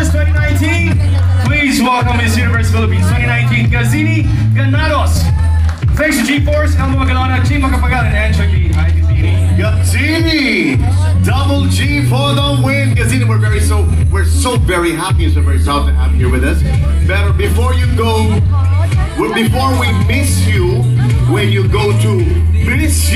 G-Force 2019. Please welcome Miss Universe Philippines 2019, Gazini, Ganados. Thanks to G-Force, Elmo Magalona, Team Makapagalan, and Chucky. Hi, Gazini. Gazini! Double G for the win! Gazini, we're so very happy and so very proud to have you here with us. But before you go, before we miss you, when you go to miss